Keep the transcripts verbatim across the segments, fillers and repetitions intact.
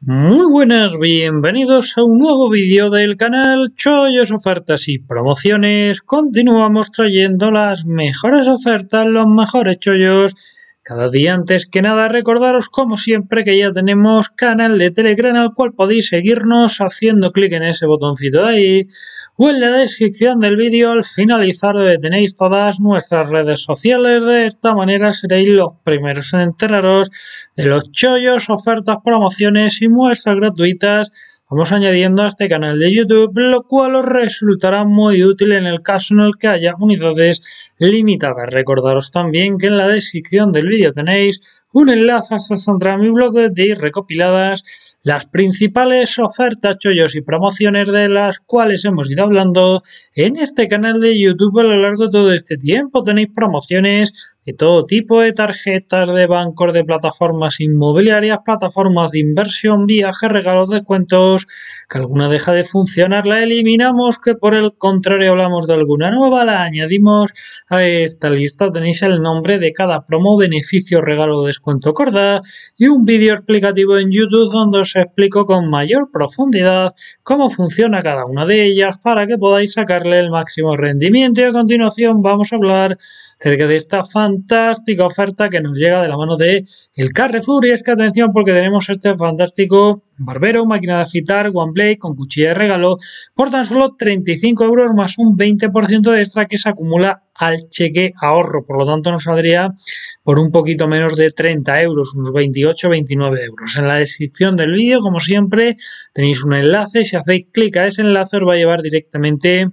Muy buenas, bienvenidos a un nuevo vídeo del canal Chollos Ofertas y Promociones. Continuamos trayendo las mejores ofertas, los mejores chollos cada día. Antes que nada, recordaros como siempre que ya tenemos canal de Telegram al cual podéis seguirnos haciendo clic en ese botoncito de ahí o en la descripción del vídeo al finalizar, donde tenéis todas nuestras redes sociales. De esta manera seréis los primeros en enteraros de los chollos, ofertas, promociones y muestras gratuitas vamos añadiendo a este canal de YouTube, lo cual os resultará muy útil en el caso en el que haya unidades limitadas. Recordaros también que en la descripción del vídeo tenéis un enlace hasta mi blog de ir recopiladas las principales ofertas, chollos y promociones de las cuales hemos ido hablando en este canal de YouTube a lo largo de todo este tiempo. Tenéis promociones de todo tipo, de tarjetas, de bancos, de plataformas inmobiliarias, plataformas de inversión, viajes, regalos, descuentos. Que alguna deja de funcionar, la eliminamos, que por el contrario hablamos de alguna nueva, la añadimos a esta lista. Tenéis el nombre de cada promo, beneficio, regalo, descuento, corda y un vídeo explicativo en YouTube donde os explico con mayor profundidad cómo funciona cada una de ellas para que podáis sacarle el máximo rendimiento. Y a continuación vamos a hablar acerca de esta fantástica oferta que nos llega de la mano de el Carrefour. Y es que atención, porque tenemos este fantástico barbero, máquina de afeitar, OneBlade con cuchilla de regalo por tan solo treinta y cinco euros más un veinte por ciento de extra que se acumula al cheque ahorro. Por lo tanto nos saldría por un poquito menos de treinta euros, unos veintiocho veintinueve euros. En la descripción del vídeo, como siempre, tenéis un enlace. Si hacéis clic a ese enlace os va a llevar directamente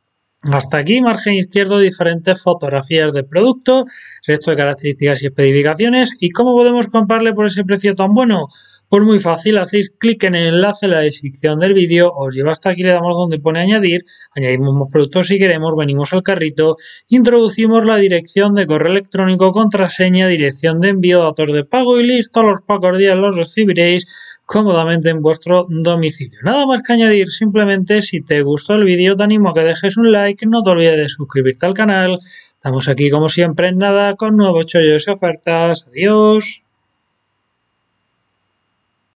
hasta aquí, margen izquierdo, diferentes fotografías de producto, resto de características y especificaciones. ¿Y cómo podemos comprarle por ese precio tan bueno? Pues muy fácil, hacéis clic en el enlace en la descripción del vídeo, os lleva hasta aquí, le damos donde pone añadir, añadimos más productos si queremos, venimos al carrito, introducimos la dirección de correo electrónico, contraseña, dirección de envío, datos de pago y listo. Los pocos días los recibiréis cómodamente en vuestro domicilio. Nada más que añadir, simplemente si te gustó el vídeo te animo a que dejes un like, no te olvides de suscribirte al canal. Estamos aquí como siempre en nada con nuevos chollos y ofertas. Adiós.